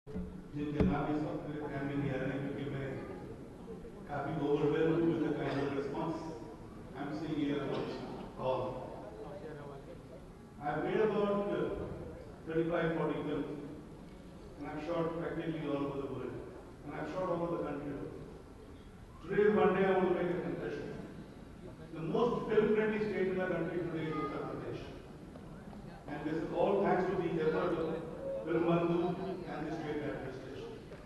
जिनके नाम इस वक्त मेरे ध्यान में नहीं आ रहे क्योंकि मैं काफी ओवरवेल्ड हूं with the kind of response I am seeing here about all I have made about 35-40 films and I've shot practically all over the world and I've shot all over the country. Today is one day I want to make a confession. The most film-friendly state in the country today is Uttar Pradesh. And this is all thanks to the effort of Film Bandhu and the state administration.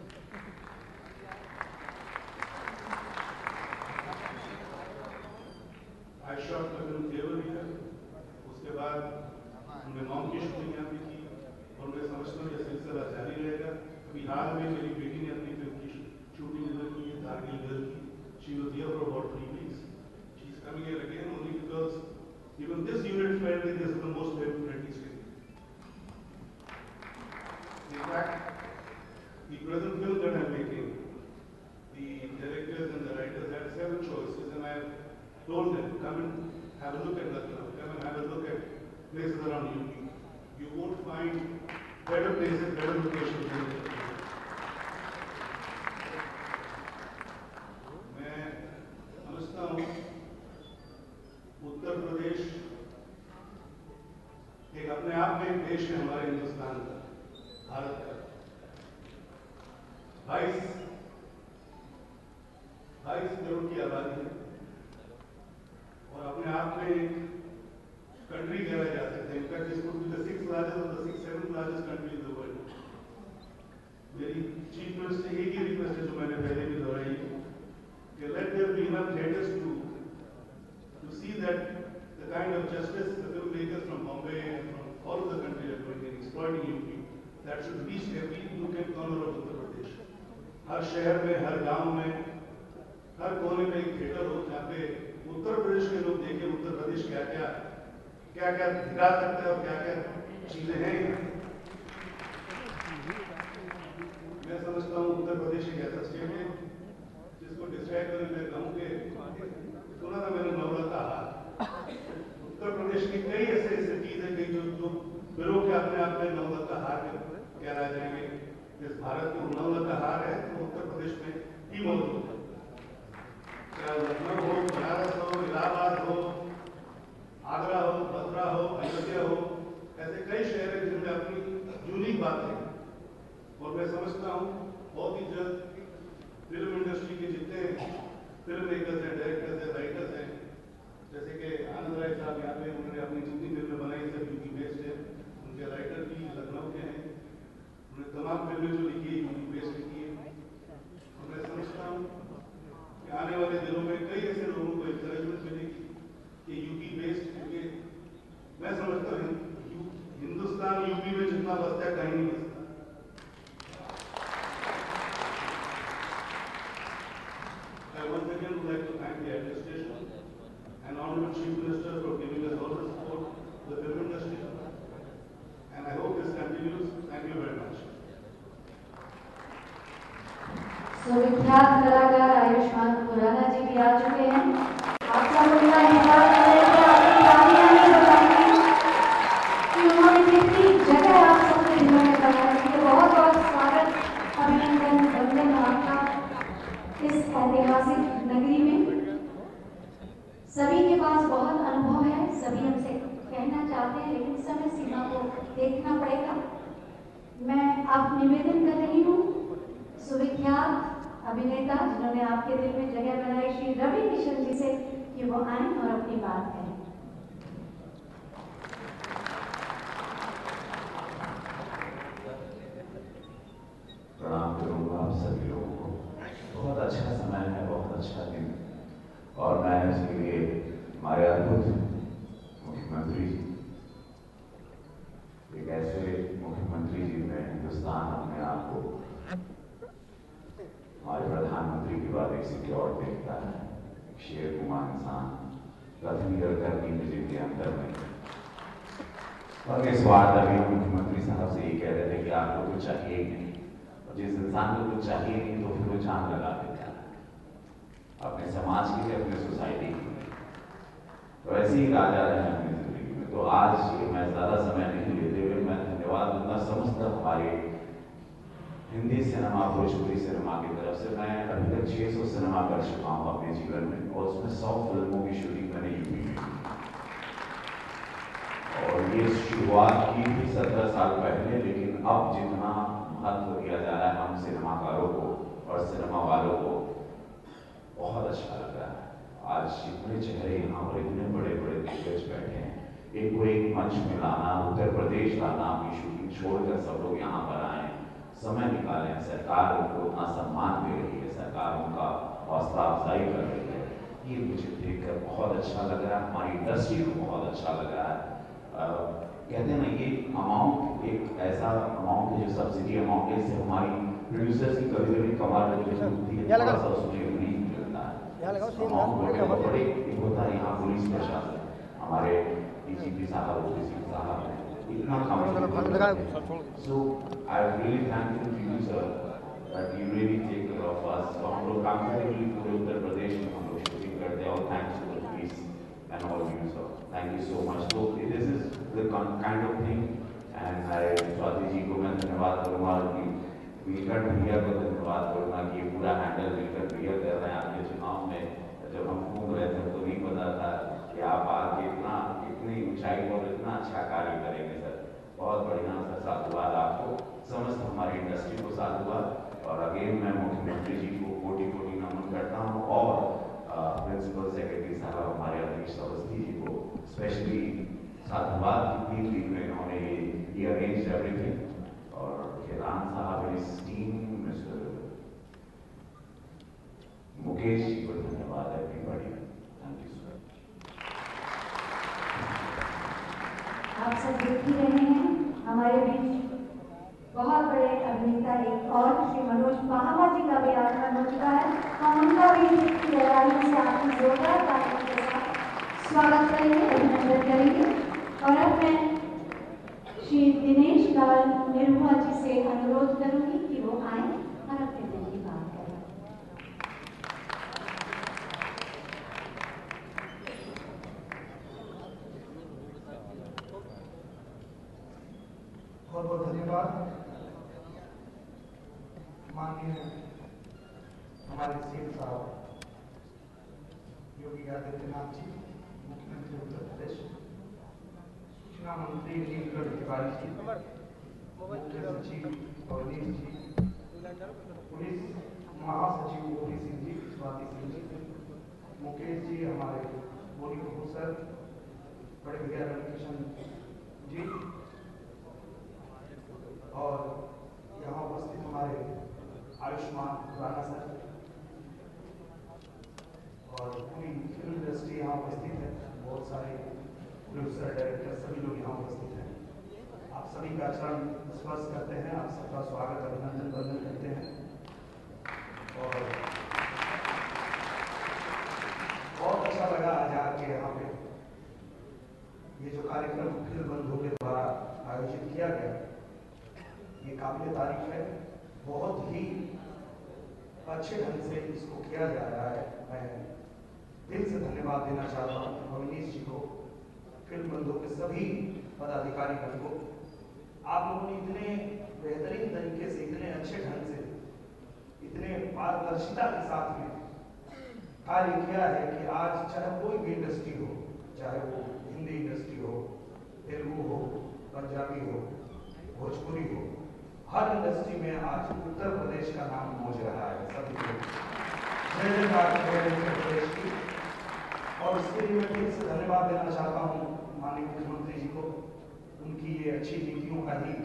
I shot the film Tevar here. उसके बाद हमने mom की shooting यहाँ पे की और मैं समझता हूँ ये सिलसिला जारी रहेगा। अभी हाल में मेरी बेटी ने अपनी फिल्म की शूटिंग इधर की है, धारगिल गर्ल की। She was here for about 3 weeks. She's coming here again only because even this unit felt that this is the most film-friendly state. In fact, the present film that I'm making, the directors and the writers had 7 choices, and I told them, come and have a look at Lucknow, come and have a look at places around UP. You won't find better places, better locations than Lucknow. मैं समझता हूँ उत्तर प्रदेश एक अपने आप में एक देश है हमारे हिंदुस्तान का, भारत का। 22 करोड़ की आबादी है और अपने आप में एक कंट्री कहा जा सकता है। In fact this could be the 6th largest or the 7th largest country in the world. मेरी चीफ मिनिस्टर से एक ही रिक्वेस्ट है जो मैंने पहले भी दोहराई कि let there be enough theatres to see that the kind of justice the filmmakers from Bombay and from all of the country are doing in exploiting UP, that should reach every nook and corner of Uttar Pradesh. हर शहर में, हर गांव में, हर कोने में एक theatre हो जहाँ पे उत्तर प्रदेश के लोग देखें उत्तर प्रदेश क्या क्या दिखा सकता है और क्या क्या चीजें हैं यहाँ। मैं समझता हूँ उत्तर प्रदेश एक ऐसा स्टेट है जिसको डिस्क्राइब करने में कहूँ कि सुना था मैंने नवला का हार। उत्तर प्रदेश की कई ऐसे सिटीज है कई जो बिलो के अपने आप में नवला का हार कहलाए जाएंगे। इस भारत में नवला का हार है तो उत्तर प्रदेश में ही मौजूद है। चाहे लखनऊ हो, बनारस हो, इलाहाबाद हो, आगरा हो, मथुरा हो, अयोध्या हो, ऐसे कई शहर हैं जिनमें अपनी यूनिक बातें हैं। और मैं समझता हूँ बहुत ही जल्द फिल्म इंडस्ट्री के जितने फिल्म मेकर्स हैं, डायरेक्टर्स हैं, राइटर्स हैं, जैसे कि आनंद राय साहब यहाँ पे उन्होंने अपनी जितनी फिल्में बनाई सब यूपी बेस्ड है। उनके राइटर भी लखनऊ के हैं, उन्होंने तमाम फिल्में जो लिखी है यूपी बेस्ड लिखी है। और मैं समझता हूँ कि आने वाले दिनों में कई ऐसे लोगों को इंकरेजमेंट मिलेगी कि यूपी बेस्ड, क्योंकि मैं समझता हूँ हिंदुस्तान यूपी में जितना बसता है कहीं नहीं बसता। I once again would like to thank the administration and Honorable Chief Minister for giving us all the support to the film industry, and I hope this continues. Thank you very much. विख्यात कलाकार आयुष्मान खुराना जी भी आ चुके हैं। आप सब उनका इंतजार कर रहे थे, आपकी तालियां नहीं बजाएंगे कि उन्होंने कितनी जगह आप सबके दिलों में बनाई है। बहुत बहुत स्वागत, अभिनंदन, वंदन आपका इस ऐतिहासिक नगरी में। सभी के पास बहुत अनुभव है, सभी हमसे कहना चाहते हैं, लेकिन समय सीमा को देखना पड़ेगा। मैं आप निवेदन कर रही हूँ सुविख्यात अभिनेता जिन्होंने आपके दिल में जगह बनाई श्री रवि किशन जी से कि वो आए और अपनी बात करें। प्रणाम करूंगा आप सभी लोगों को। बहुत अच्छा समय है, बहुत अच्छा दिन, और मैं इसके लिए हमारे अद्भुत मुख्यमंत्री, एक ऐसे मुख्यमंत्री जिनमें हिंदुस्तान अपने आप को हमारे प्रधानमंत्री की बात एक सिक्योर देखता है, शेर कुमार इंसान कथनी करनी में जिनके अंदर में। और इस बार अभी मुख्यमंत्री साहब से ये कह रहे थे कि आपको कुछ चाहिए ही नहीं, और जिस इंसान को कुछ चाहिए नहीं तो फिर वो जान लगा देता है अपने समाज के लिए, अपने सोसाइटी के लिए। तो ऐसे ही राजा रहे हैं अपनी जिंदगी में। तो आज ये मैं ज्यादा समय नहीं लेते हुए मैं धन्यवाद दूंगा समस्त हमारे हिंदी सिनेमा, भोजपुरी सिनेमा की तरफ से मैं अभी तक 600 सिनेमा कर चुका हूँ अपने जीवन में, और उसमें 100 फिल्मों की शूटिंग मैंने यूपी में की। और ये शुरुआत की थी 17 साल पहले, लेकिन अब जितना महत्व दिया जा रहा है हम सिनेमाकारों को और सिनेमा वालों को, बहुत अच्छा लग रहा है। आज इतने चेहरे यहाँ पर, इतने बड़े बड़े दिग्गज बैठे हैं, एक को एक मंच में लाना, उत्तर प्रदेश लाना, अपनी शूटिंग छोड़कर सब लोग यहाँ पर आए, समय निकाले, सरकार उनको उतना सम्मान दे रही है, सरकार उनका हौसला अफजाई कर रही है, ये मुझे देखकर बहुत अच्छा लग रहा है, हमारी इंडस्ट्री को बहुत अच्छा लग रहा है। कहते हैं ना, ये अमाउंट एक ऐसा अमाउंट है जो सब्सिडी अमाउंट है, इससे हमारी प्रोड्यूसर्स की कभी कभी कमाल होती है, थोड़ा सा उसमें नहीं मिलता है। अमाउंट बड़े एक होता है, यहाँ पुलिस प्रशासन, हमारे डीजीपी साहब, ओसीसी साहब इतना कम। So I really thank you producer that you really take care of us. तो हम लोग कंफर्टेबली पूरे उत्तर प्रदेश में हम लोग शूटिंग करते हैं, और thanks to the police and all you, sir. Thank you so much. So this is the kind of thing, and I Swati ji को मैं धन्यवाद करूँगा, कि नीलकंठ भैया को धन्यवाद करूँगा कि ये पूरा हैंडल नीलकंठ भैया कर रहे हैं। आपके चुनाव में जब हम घूम रहे थे तो नहीं पता था कि आप आगे इतनी ऊंचाई पर इतना अच्छा कार्य करेंगे सर। बहुत बढ़िया सर, साधुवाद आपको, समस्त हमारी इंडस्ट्री को साधुवाद। और अगेन मैं मुख्यमंत्री जी को कोटि कोटि नमन करता हूँ, और प्रिंसिपल सेक्रेटरी साहब हमारे अधीश अवस्थी जी को स्पेशली साधुवाद की दी में इन्होंने ये अरेंज एवरीथिंग। और खेलान साहब, इस टीम, मिस्टर मुकेश जी को धन्यवाद, एवरीबॉडी, थैंक यू सर। आप सब देख ही रहे हैं हमारे बीच बहुत बड़े अभिनेता एक और श्री मनोज महावा जी का भी आगमन हो चुका है। हम उनका भी गहराइयों से आपकी जोरदार तालियों के साथ स्वागत करेंगे, अभिनंदन करेंगे। और अब मैं श्री दिनेश लाल निरुआ जी से अनुरोध करूंगी कि वो आए और अपने दिल की बात करें। बहुत बहुत धन्यवाद माननीय हमारे सीएम साहब योगी आदित्यनाथ जी, मुख्यमंत्री उत्तर प्रदेश, सूचना मंत्री नीलकंठ तिवारी जी, मुख्य सचिव अवनीश जी, पुलिस महासचिव ओपी सिंह जी, स्वाति सिंह जी, मुकेश जी, हमारे बोली प्रोफेसर बड़े भैया रविकिशन जी, और यहाँ उपस्थित हमारे आयुष्मान खुराना सर, और पूरी फिल्म इंडस्ट्री यहाँ उपस्थित है, बहुत सारे प्रोड्यूसर, डायरेक्टर, सभी लोग यहाँ उपस्थित हैं। आप सभी का चरण स्पर्श करते हैं, आप सबका स्वागत, अभिनंदन, वंदन करते हैं। और बहुत अच्छा लगा आज आके यहाँ पे ये जो कार्यक्रम फिल्म बंधु के द्वारा आयोजित किया गया, ये काबिल तारीफ है, बहुत ही अच्छे ढंग से इसको किया जा रहा है। मैं दिल से धन्यवाद देना चाहता हूँ अवनीश जी को, फिल्म बंधु के सभी पदाधिकारीगण को। आप लोगों ने इतने बेहतरीन तरीके से, इतने अच्छे ढंग से, इतने पारदर्शिता के साथ में कार्य किया है कि आज चाहे कोई भी इंडस्ट्री हो, चाहे वो हिंदी इंडस्ट्री हो, तेलुगु हो, पंजाबी हो, भोजपुरी हो, हर इंडस्ट्री में आज उत्तर प्रदेश का नाम गूंज रहा है। सभी जय जयकार उत्तर प्रदेश की। और इसके लिए मैं फिर से धन्यवाद देना चाहता हूँ माननीय मुख्यमंत्री जी को। उनकी ये अच्छी नीतियों का ही,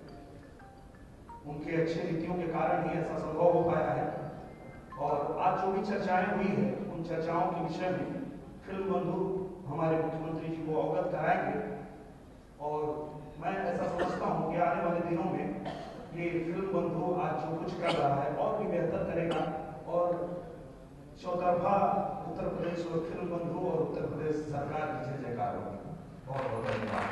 उनके अच्छे नीतियों के कारण ही ऐसा संभव हो पाया है। और आज जो भी चर्चाएं हुई है, उन चर्चाओं के विषय में फिल्म बंधु हमारे मुख्यमंत्री जी को अवगत कराएंगे। और मैं ऐसा समझता हूँ कि आने वाले दिनों में ये फिल्म बंधु आज जो कुछ कर रहा है और भी बेहतर करेगा, और चौतरफा उत्तर प्रदेश और फिल्म बंधु और उत्तर प्रदेश सरकार की जय जयकार होगी। बहुत बहुत धन्यवाद।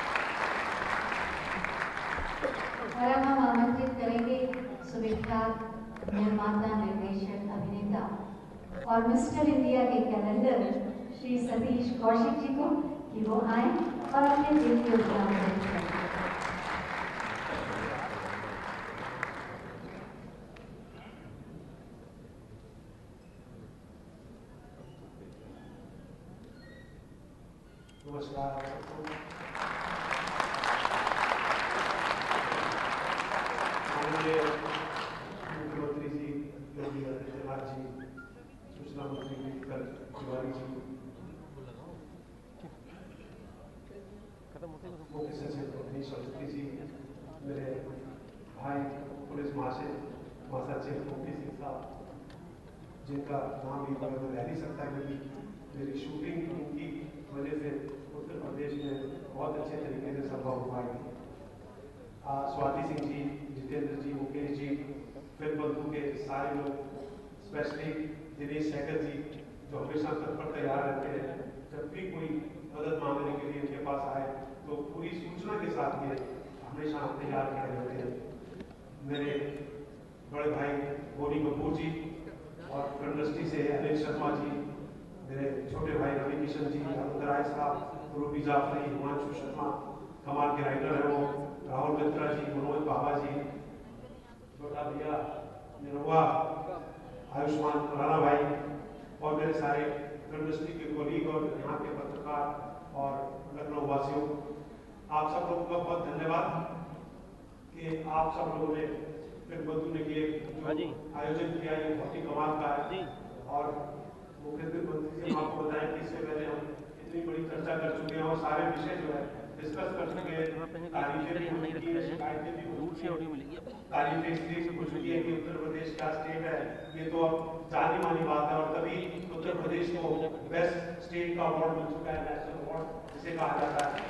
और अब हम आमंत्रित करेंगे सुविख्यात निर्माता, निर्देशक, अभिनेता और मिस्टर इंडिया के कैलेंडर श्री सतीश कौशिक जी को कि वो आए और अपने दिल की योगदान करें। नमस्कार आप सबको। माननीय मुख्यमंत्री जी योगी आदित्यनाथ जी, सूचना मंत्री विक्रम तिवारी जी, मुख्य सचिव अवनीश अवस्थी जी, मेरे भाई पुलिस महासचिव ओपी सिंह साहब, जिनका नाम भी मैं ले नहीं सकता क्योंकि मेरी शूटिंग उनकी वजह से उत्तर प्रदेश में बहुत अच्छे तरीके से संभव हो पाई। स्वाति सिंह जी, जितेंद्र जी, मुकेश जी, फिल्म बंधु के सारे लोग, स्पेशली दिनेश शेखर जी जो हमेशा तत्पर तैयार रहते हैं, जब भी कोई मदद मांगने के लिए इनके पास आए तो पूरी सूचना के साथ ये हमेशा तैयार खड़े होते हैं। मेरे बड़े भाई बोनी कपूर जी और फिल्म इंडस्ट्री से अनिल शर्मा जी, मेरे छोटे भाई रवि किशन जी, अरुण राय साहब, रूबी जाफरी, हिमांशु शर्मा, कमाल के राइटर है वो, राहुल मित्रा जी, मनोज बाबा जी, छोटा भैया निरुआ, आयुष्मान खुराना भाई और मेरे सारे फिल्म इंडस्ट्री के कोलीग और यहाँ के पत्रकार और लखनऊ वासियों, आप सब लोगों का बहुत धन्यवाद कि आप सब लोगों ने फिल्म बंधु ने ये आयोजन किया, ये बहुत ही कमाल का है। और मुख्यमंत्री जी हम आपको बताएं कि इससे पहले हम इतनी बड़ी चर्चा कर चुके हैं और सारे विषय जो है डिस्कस कर चुके हैं। तारीफें भी हो चुकी हैं, शिकायतें भी हो चुकी हैं, तारीफें इसलिए हो चुकी है कि उत्तर प्रदेश क्या स्टेट है ये तो अब जानी मानी बात है, और तभी उत्तर प्रदेश को बेस्ट स्टेट का अवार्ड मिल चुका है, नेशनल अवार्ड जिसे कहा जाता है।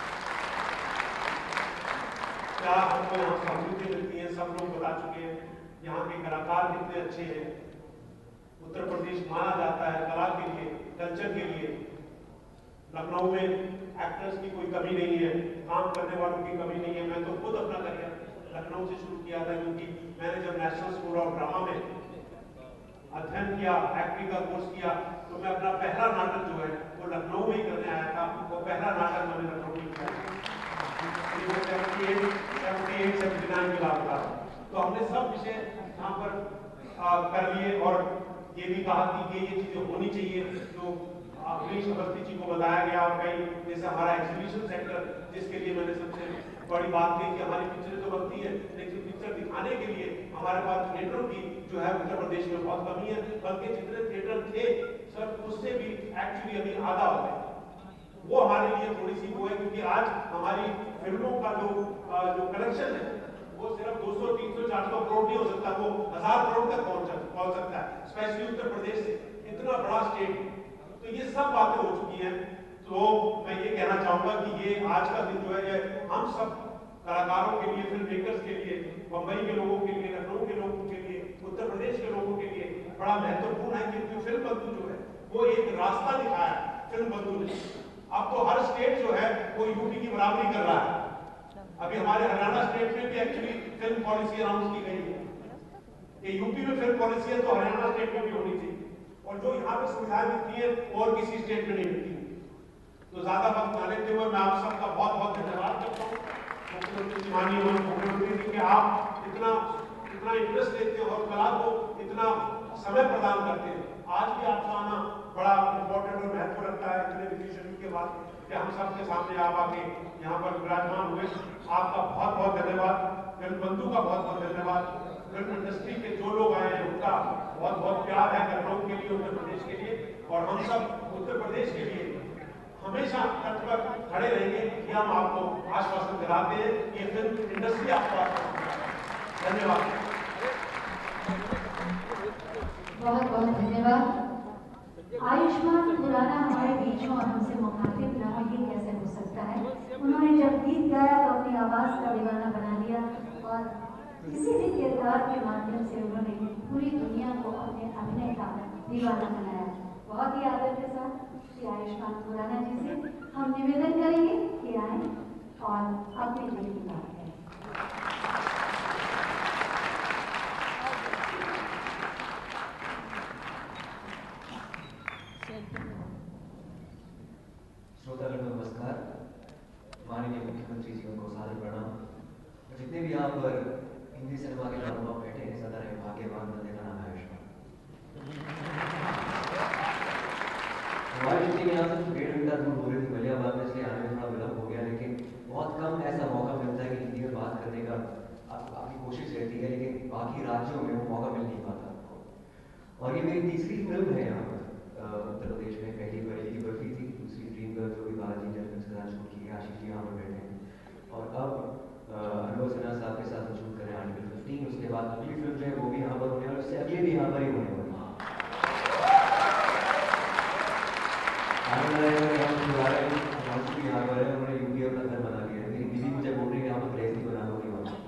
क्या हमको यहाँ समझौते मिलती हैं, सब लोग बता चुके हैं। यहाँ के कलाकार कितने अच्छे हैं, उत्तर प्रदेश माना जाता है कला के लिए, कल्चर के लिए। लखनऊ में एक्टर्स की कोई कमी नहीं है, काम करने वालों की कमी नहीं है। मैं तो खुद अपना करियर लखनऊ से शुरू किया था, क्योंकि मैंने जब नेशनल स्कूल ऑफ ड्रामा में अध्ययन किया, एक्टिंग का कोर्स किया, तो मैं अपना पहला नाटक जो है वो लखनऊ में ही करने आया था। वो पहला नाटक मैंने लखनऊ में किया, 78-79 की बात था। तो हमने सब विषय यहाँ पर कर लिए और ये भी कहा कि ये चीजें होनी चाहिए जो अवनीश अवस्थी जी को बताया गया। और कई जैसे हमारा एग्जीबिशन सेंटर, जिसके लिए मैंने सबसे बड़ी बात की कि हमारी पिक्चरें तो बनती है लेकिन पिक्चर दिखाने के लिए हमारे पास थिएटरों की जो है उत्तर प्रदेश में बहुत कमी है, बल्कि जितने थिएटर थे सर उससे भी एक्चुअली अभी आधा हो गया। वो हमारे लिए थोड़ी सी वो है, क्योंकि आज हमारी फिल्मों का जो कलेक्शन है वो सिर्फ 200, 300, 400 करोड़ नहीं हो सकता, वो 1000 करोड़ तक पहुंच सकता है, स्पेशली उत्तर प्रदेश से, इतना बड़ा स्टेट। तो ये सब बातें हो चुकी हैं। तो मैं ये कहना चाहूंगा कि ये आज का दिन जो है हम सब कलाकारों के लिए, फिल्म मेकर्स के लिए, मुंबई के लोगों के लिए, लखनऊ के लोगों के लिए, उत्तर प्रदेश के लोगों के लिए बड़ा महत्वपूर्ण है, क्योंकि फिल्म बंधु जो है वो एक रास्ता दिखाया है फिल्म बंधु ने। अब तो हर स्टेट जो है वो यूपी की बराबरी कर रहा है। अभी हमारे हरियाणा स्टेट में भी एक्चुअली फिल्म पॉलिसी अनाउंस की गई है कि यूपी में फिल्म पॉलिसी है तो हरियाणा स्टेट में भी होनी चाहिए, और जो यहाँ पे सुविधाएं मिलती है और किसी स्टेट में नहीं मिलती। तो ज्यादा वक्त न लेते हुए मैं आप सबका बहुत बहुत धन्यवाद करता हूँ, मुख्यमंत्री माननीय मुख्यमंत्री जी के आप इतना इंटरेस्ट लेते हैं और कला को इतना समय प्रदान करते हैं। आज भी आपका आना बड़ा इंपॉर्टेंट और महत्व रखता है इतने बिजी शेड्यूल के बाद कि हम सबके सामने आप आके यहाँ पर विराजमान हुए। आपका बहुत बहुत धन्यवाद, फिल्म बंधु का बहुत बहुत धन्यवाद, फिल्म इंडस्ट्री के जो लोग आए हैं उनका बहुत बहुत प्यार है लखनऊ के लिए, उत्तर प्रदेश के लिए, और हम सब उत्तर प्रदेश के लिए हमेशा तट पर खड़े रहेंगे। ये हम आपको आश्वासन दिलाते हैं, ये फिल्म इंडस्ट्री आपको आश्वासन। धन्यवाद, बहुत बहुत धन्यवाद। आयुष्मान खुराना हमारे बीच में और हमसे मुखातिब रहा, ये कैसे हो सकता है। उन्होंने जब गीत गाया तो अपनी आवाज का दीवाना बना लिया, और किसी भी किरदार के माध्यम से उन्होंने पूरी दुनिया को अपने अभिनय का दीवाना बनाया। बहुत ही आदर के साथ श्री आयुष्मान खुराना जी से हम निवेदन करेंगे कि आए और अपने दिल की बात करें। श्रोतागण नमस्कार, माननीय मुख्यमंत्री जी को सादर प्रणाम। जितने भी यहाँ पर हिंदी सिनेमा के महानुभाव बैठे हैं, सदा रहे भाग्यवान, बंदे का नाम है आयुष्मान। हमारी शूटिंग यहाँ से 1.5 घंटा दूर हो रही थी, मलियाबाग बाकी राज्यों में वो मौका मिल नहीं पाता आपको। और ये मेरी तीसरी फिल्म है यहाँ पर उत्तर प्रदेश में। पहली बरेली की बर्फी थी, दूसरी ड्रीम गर्ल जो भी बालाजी इंटरनेशनल के साथ शूट की है, आशीष जी यहाँ पर बैठे हैं, और अब अनुभव सिन्हा साहब के साथ शूट करें आर्टिकल 15। उसके बाद अगली फिल्म जो है वो भी यहाँ पर होने वाली, उससे अगले भी यहाँ पर ही होने वाली। यहाँ पर है, उन्होंने यूपी अपना घर बना लिया है। मेरी बीवी मुझे बोल रही है यहाँ पर गृहस्थी बना लो नहीं वहाँ।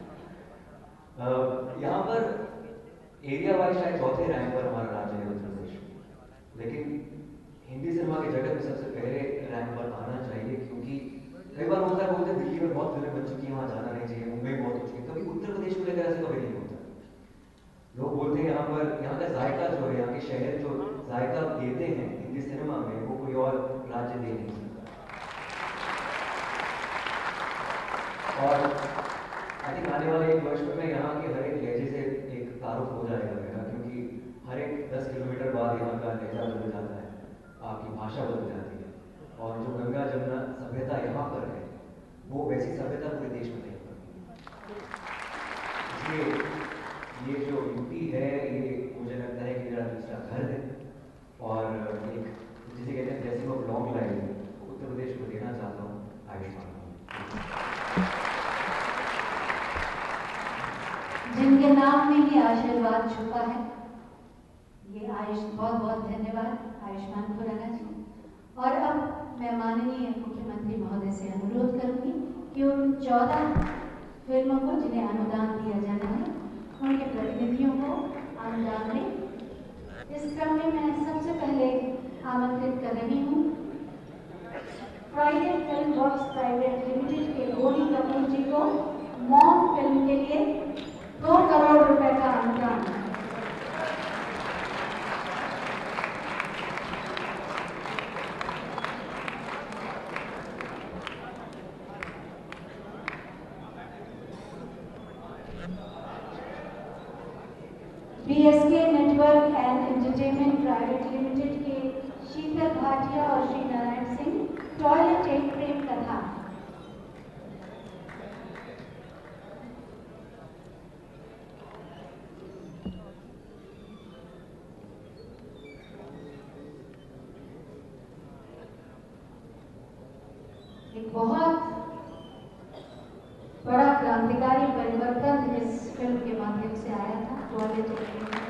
यहाँ पर एरिया वाइज शायद चौथे रैंक पर हमारा राज्य है उत्तर प्रदेश, लेकिन हिंदी सिनेमा के जगत में सबसे पहले रैंक पर आना चाहिए, क्योंकि कई बार होता है बोलते हैं दिल्ली में बहुत फिल्में बन चुकी है, वहाँ जाना नहीं चाहिए, मुंबई में बहुत हो चुकी है, कभी उत्तर प्रदेश को लेकर ऐसा कभी नहीं होता। लोग बोलते हैं यहाँ पर, यहाँ का जायका जो है, यहाँ के शहर जो जायका देते हैं हिंदी सिनेमा में, वो कोई और राज्य दे नहीं सकता। और आई थिंक आने वाले एक वर्ष में यहाँ के हर एक लहजे से एक तारुफ हो जाएगा मेरा, क्योंकि हर एक 10 किलोमीटर बाद यहाँ का लहजा बदल जाता है, आपकी भाषा बदल जाती है, और जो गंगा जमुना सभ्यता यहाँ पर है वो वैसी सभ्यता पूरे देश में नहीं बनती। इसलिए ये जो यूपी है, ये मुझे लगता है कि मेरा दूसरा घर है, और एक जिसे कहते हैं blessing of long life Uttar Pradesh को देना चाहता हूँ आयुष्मान। जिनके नाम में ही आशीर्वाद छुपा है, ये बहुत बहुत धन्यवाद आयुष्मान खुराना जी। और अब मैं माननीय मुख्यमंत्री महोदय से अनुरोध करूंगी कि उन 14 फिल्मों को जिन्हें अनुदान दिया जाना है, उनके प्रतिनिधियों को अनुदान दें। इस क्रम में मैं सबसे पहले आमंत्रित कर रही हूँ Friday film works private limited के बोनी कपूर जी को मॉम फिल्म के लिए 2 करोड़ रुपए का अनुदान। BSK network and entertainment private limited के शीतल भाटिया और श्री नारायण सिंह, टॉयलेट एक प्रेम कथा। एक बहुत बड़ा क्रांतिकारी परिवर्तन इस फिल्म के माध्यम से आया था, टॉयलेट एक प्रेम कथा।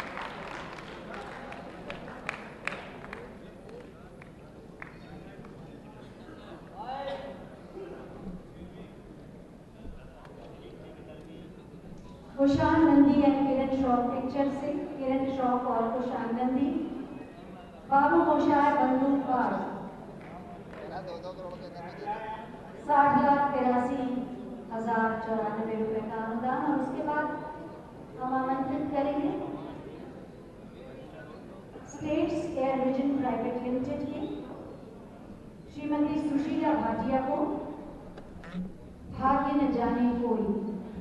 कुशान नंदी एंड किरण श्रॉफ पिक्चर से किरण श्रॉफ और कुशान नंदी, बाबू मोशाय बंदूकबाज, 60,83,094 रुपए का अनुदान। और उसके बाद हम आमंत्रित करेंगे states air vision private limited की श्रीमती सुशीला भाटिया को Bhagya Na Jaane Koi.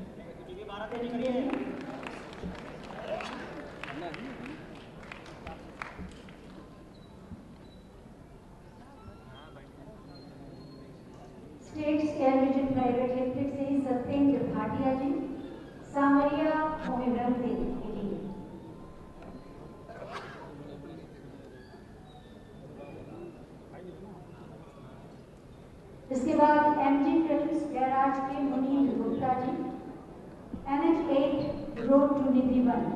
States air vision private limited से ही सत्येंद्र भाटिया जी सामरिया मोहिब्रमते के लिए। इसके बाद एमजी फिल्म्स गैराज के Munir Gupta ji, NH8 road to Nidhivan.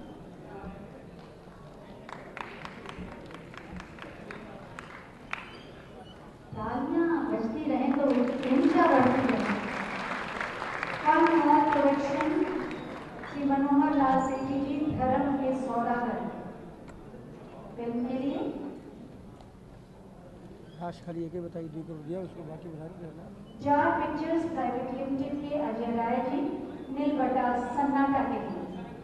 तालियां बजती रहें तो ऊर्जा बढ़ती रहे। फन और प्रोडक्शन श्री मनोहर लाल सेठी जी, धर्म के सौदागर फिल्म के लिए। खाली एक बताइए 2 करोड़ दिया, उसको बाकी बता देना। जार पिक्चर्स प्राइवेट लिमिटेड के अजय राय जी, नीलबटा सन्नाटा के लिए।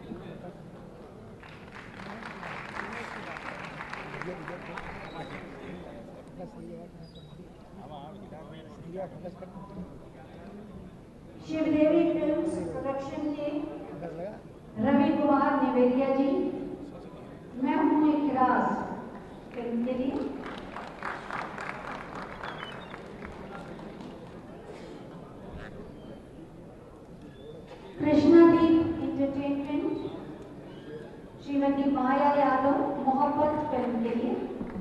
शिवदेवी फिल्म्स प्रोडक्शन के रवि कुमार निवेदिया जी, मैं हूं एक राज फिल्म के लिए। कृष्णादीप इंटरटेनमेंट श्रीमती माया यादव मोहब्बत फिल्म के लिए।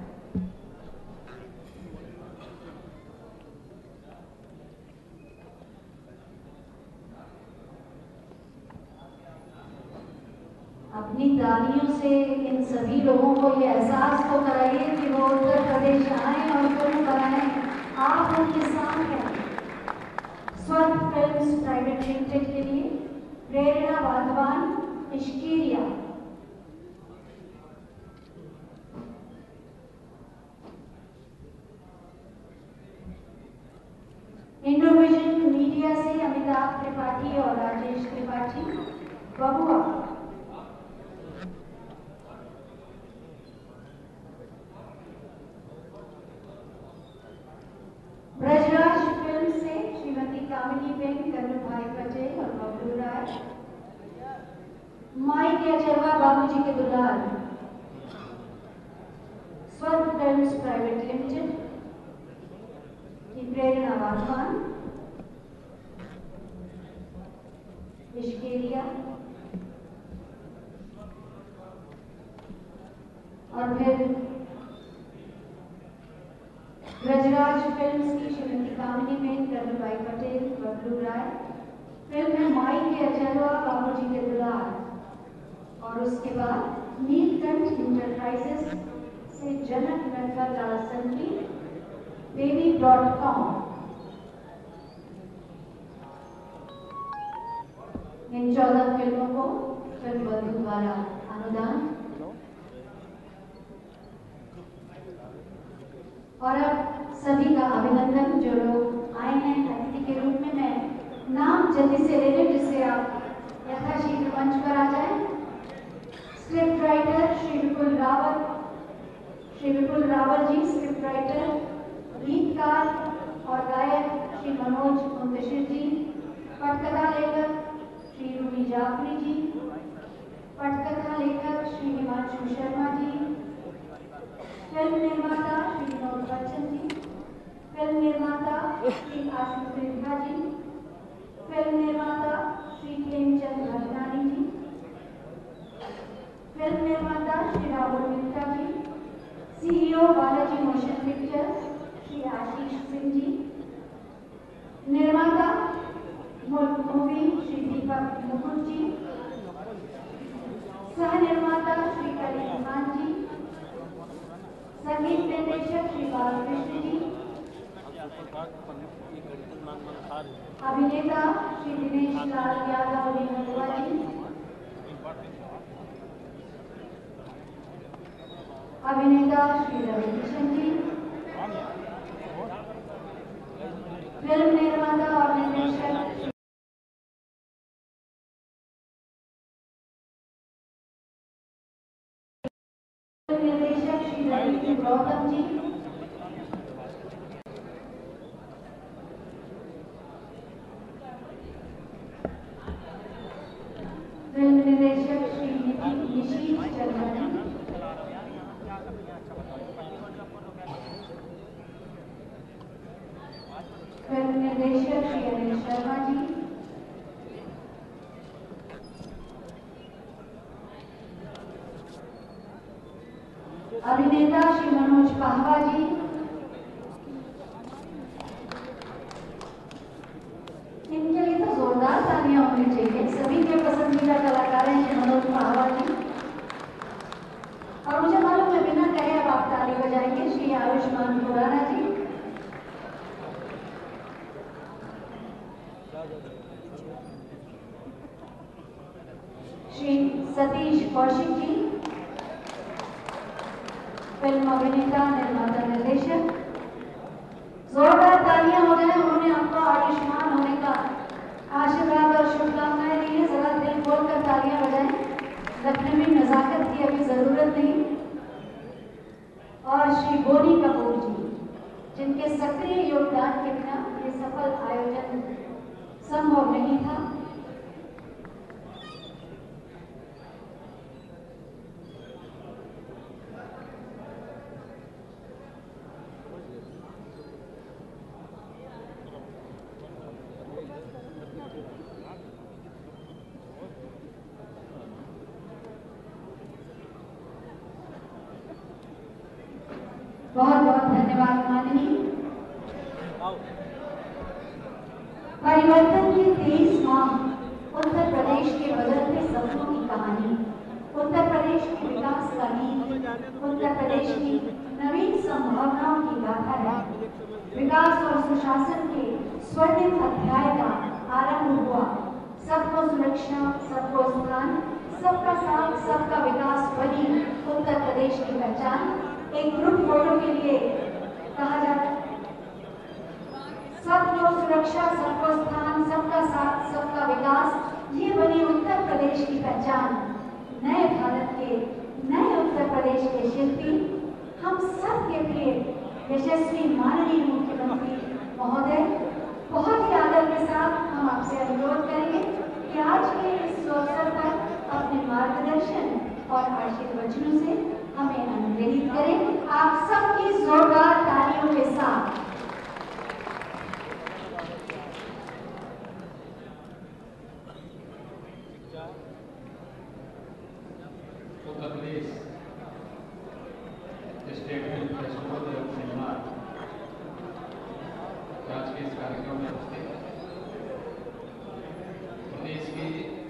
अपनी तालियों से इन सभी लोगों को ये एहसास तो कराइए कि वो उत्तर प्रदेश आए और फिल्म बनाएं। आप उनके साथ हैं। स्वर्ग फिल्म्स प्राइवेट लिमिटेड के लिए प्रेरणा वाधवान इश्कीरिया। इंडोविजन मीडिया से अमिताभ त्रिपाठी और राजेश त्रिपाठी बबुआ। ब्रजराज फिल्म से श्रीमती कामिनी बेन, कन्नूभाई पटेल और बबलू राय। माई के अचरवा बाबूजी के दुलार। स्वर्ग फिल्म्स प्राइवेट लिमिटेड की प्रेरणा वाधवान इश्केरिया और फिर ब्रजराज फिल्म्स की श्रीमती कामिनी बेन, कन्नूभाई पटेल, बबलू राय। फिल्म है माई के अचरवा बाबूजी के दुलार। और उसके बाद नीलकंठ इंटरप्राइजेस से जनक नटवरलाल संधवी, baby.com। इन 14 फिल्मों को फिल्म बंधु द्वारा अनुदान। और अब सभी का अभिनंदन। जो लोग आए हैं अतिथि के रूप में, मैं नाम जल्दी से ले लें जिससे आप यथाशीघ्र मंच पर आ जाएं। Script writer Shri Vipul Rawal ji, script writer. गीतकार और गायक श्री मनोज मुंतशिर जी। पटकथा लेखक श्री रूमी जाफरी जी। पटकथा लेखक श्री हिमांशु शर्मा जी। फिल्म निर्माता श्री विनोद बच्चन जी। फिल्म निर्माता श्री आशु त्रिखा जी। फिल्म निर्माता श्री प्रेमचंद भटनानी जी। फिल्म निर्माता Shri Rahul Mitra ji. CEO Balaji motion pictures Shri Ashish Singh ji. निर्माता मूवी श्री दीपक मुकुट जी। सह निर्माता श्री कलीम खान जी। संगीत निर्देशक श्री बालकृष्ण जी। अभिनेता श्री दिनेश लाल यादव निहलवा जी। अभिनेता श्री रवि किशन जी। फिल्म निर्माता और निर्देशक श्री रवि गौतम जी। फिल्म निर्देशक श्री निशीथ चंद्रन। फिल्म निर्देशक श्री अनिल शर्मा जी। अभिनेता श्री मनोज पाहवा जी। इनके लिए तो जोरदार तालियां होनी चाहिए। सभी के पसंदीदा कलाकार हैं श्री मनोज पाहवा जी। और मुझे मालूम है बिना कहे अब आप ताली बजाएंगे श्री आयुष्मान खुराना जी। श्री सतीश कौशिक जी। फिल्म अभिनेता, निर्माता, निर्देशक। जोरदार तालियां हो जाए। उन्होंने आपको आयुष्मान होने का आशीर्वाद और शुभकामनाएं दी है। जरा दिल खोलकर तालियां बजाएं। रखने में नजाकत की अभी जरूरत नहीं। और श्री बोनी कपूर जी, जिनके सक्रिय योगदान के बिना ये सफल आयोजन संभव नहीं था। बहुत बहुत धन्यवाद माननीय। परिवर्तन के 23 माह, उत्तर प्रदेश के बदलते सपनों की कहानी, उत्तर प्रदेश के विकास का गीत, उत्तर प्रदेश की नवीन संभावनाओं की गाथा है। विकास और सुशासन के स्वर्णिम अध्याय का आरंभ हुआ। सबको सुरक्षा, सबको स्थान, सबका साथ, सबका विकास बनी उत्तर प्रदेश की पहचान। एक ग्रुप फोटो के लिए कहा जाता है, सबको सुरक्षा, सबको स्थान, सबका साथ, सबका विकास, ये बनी उत्तर प्रदेश की पहचान। नए भारत के, नए उत्तर प्रदेश के शिल्पी, हम सब के प्रिय यशस्वी माननीय मुख्यमंत्री महोदय, बहुत ही आदर के साथ हम आपसे अनुरोध करेंगे कि आज के इस अवसर पर अपने मार्गदर्शन और आशीर्वचनों से हमें अनुप्रेरित करें। आप सबकी जोरदार तालियों के साथ। Uttar Pradesh state film festival seminar आज के इस कार्यक्रम में उपस्थित प्रदेश की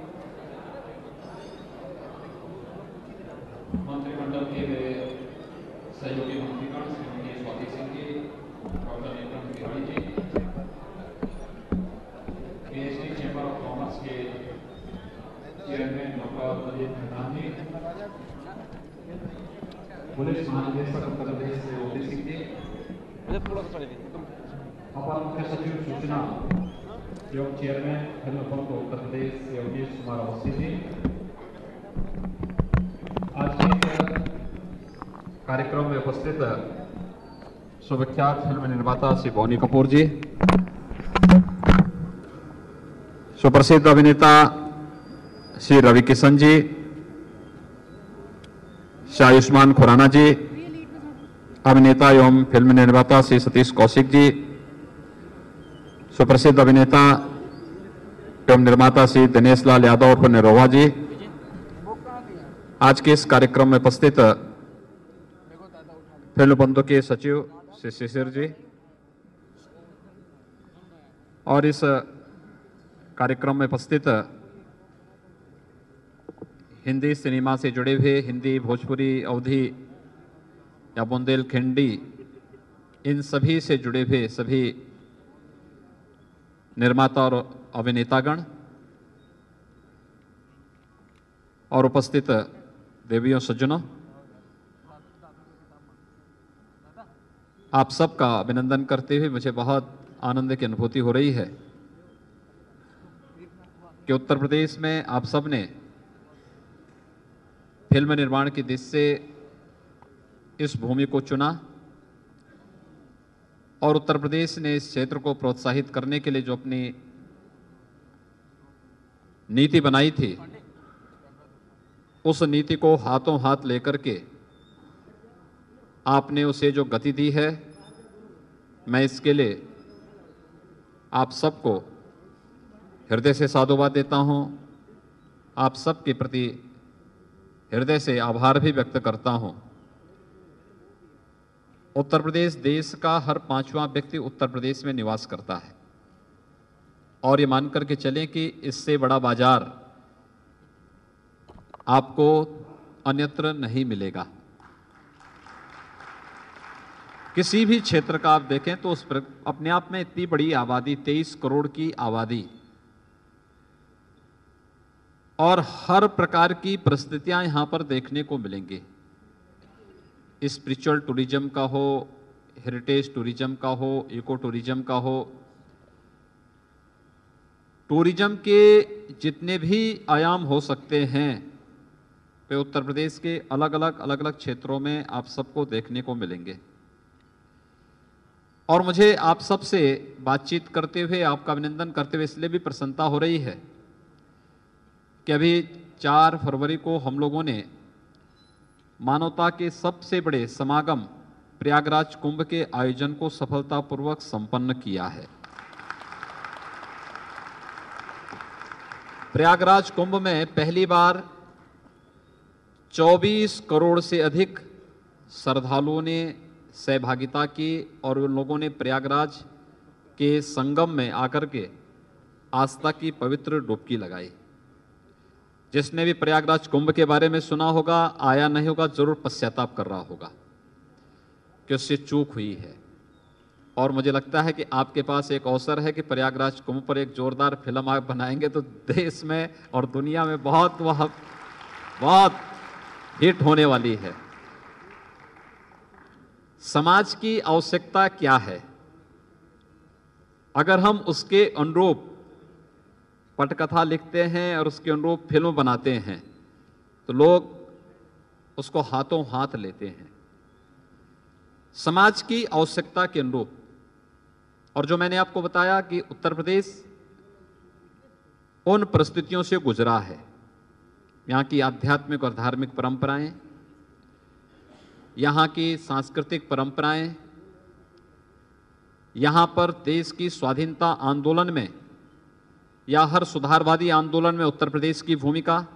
मंत्रिमंडल के सहयोगी मंत्रीगण Shrimati Swati Singh ji, doctor Neelkanth Tiwari ji, PHD chamber of commerce के chairman doctor Ajit Mehtan ji, police महानिदेशक उत्तर प्रदेश से ओपी सिंह जी, अपर मुख्य सचिव सूचना एवं chairman film fund Uttar Pradesh से योगेश कुमार अवस्थी जी, आज के कार्यक्रम में उपस्थित सुविख्यात फिल्म निर्माता श्री बोनी कपूर जी, सुप्रसिद्ध अभिनेता श्री रवि किशन जी, श्री आयुष्मान खुराना जी, अभिनेता एवं फिल्म निर्माता श्री सतीश कौशिक जी, सुप्रसिद्ध अभिनेता एवं निर्माता श्री दिनेश लाल यादव उर्फ निरोहा जी, आज के इस कार्यक्रम में उपस्थित फिल्म बंधु के सचिव श्री शिशिर जी, और इस कार्यक्रम में उपस्थित हिंदी सिनेमा से जुड़े हुए, हिंदी, भोजपुरी, अवधी या बुंदेलखंडी, इन सभी से जुड़े हुए सभी निर्माता और अभिनेतागण और उपस्थित देवियों सज्जनों, आप सबका अभिनंदन करते हुए मुझे बहुत आनंद की अनुभूति हो रही है कि उत्तर प्रदेश में आप सब ने फिल्म निर्माण की दिशा से इस भूमि को चुना और उत्तर प्रदेश ने इस क्षेत्र को प्रोत्साहित करने के लिए जो अपनी नीति बनाई थी, उस नीति को हाथों हाथ लेकर के आपने उसे जो गति दी है, मैं इसके लिए आप सबको हृदय से साधुवाद देता हूं। आप सबके प्रति हृदय से आभार भी व्यक्त करता हूं। उत्तर प्रदेश देश का हर 5वां व्यक्ति उत्तर प्रदेश में निवास करता है और ये मान करके चलें कि इससे बड़ा बाजार आपको अन्यत्र नहीं मिलेगा। किसी भी क्षेत्र का आप देखें तो उस पर अपने आप में इतनी बड़ी आबादी, 23 करोड़ की आबादी, और हर प्रकार की परिस्थितियां यहां पर देखने को मिलेंगी। स्पिरिचुअल टूरिज्म का हो, हेरिटेज टूरिज्म का हो, इको टूरिज्म का हो, टूरिज्म के जितने भी आयाम हो सकते हैं वे उत्तर प्रदेश के अलग अलग क्षेत्रों में आप सबको देखने को मिलेंगे। और मुझे आप सबसे बातचीत करते हुए, आपका अभिनंदन करते हुए इसलिए भी प्रसन्नता हो रही है कि अभी 4 फरवरी को हम लोगों ने मानवता के सबसे बड़े समागम प्रयागराज कुंभ के आयोजन को सफलतापूर्वक संपन्न किया है। प्रयागराज कुंभ में पहली बार 24 करोड़ से अधिक श्रद्धालुओं ने सहभागिता की और उन लोगों ने प्रयागराज के संगम में आकर के आस्था की पवित्र डुबकी लगाई। जिसने भी प्रयागराज कुंभ के बारे में सुना होगा, आया नहीं होगा, जरूर पश्चाताप कर रहा होगा कि उससे चूक हुई है। और मुझे लगता है कि आपके पास एक अवसर है कि प्रयागराज कुंभ पर एक जोरदार फिल्म आप बनाएंगे तो देश में और दुनिया में बहुत हिट होने वाली है। समाज की आवश्यकता क्या है, अगर हम उसके अनुरूप पटकथा लिखते हैं और उसके अनुरूप फिल्म बनाते हैं तो लोग उसको हाथों हाथ लेते हैं। समाज की आवश्यकता के अनुरूप, और जो मैंने आपको बताया कि उत्तर प्रदेश उन परिस्थितियों से गुजरा है, यहाँ की आध्यात्मिक और धार्मिक परंपराएं, यहाँ की सांस्कृतिक परंपराएं, यहाँ पर देश की स्वाधीनता आंदोलन में या हर सुधारवादी आंदोलन में उत्तर प्रदेश की भूमिका,